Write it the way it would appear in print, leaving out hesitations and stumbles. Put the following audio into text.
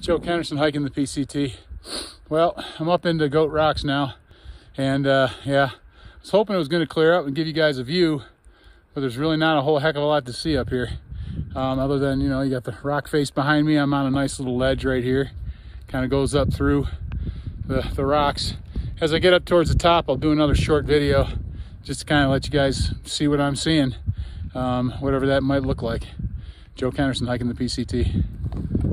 Joe Kennerson hiking the PCT. Well, I'm up into Goat Rocks now, and yeah, I was hoping it was going to clear up and give you guys a view, but there's really not a whole heck of a lot to see up here, other than, you know, you got the rock face behind me. I'm on a nice little ledge right here, kind of goes up through the rocks. As I get up towards the top, I'll do another short video just to kind of let you guys see what I'm seeing, whatever that might look like. Joe Kennerson hiking the PCT.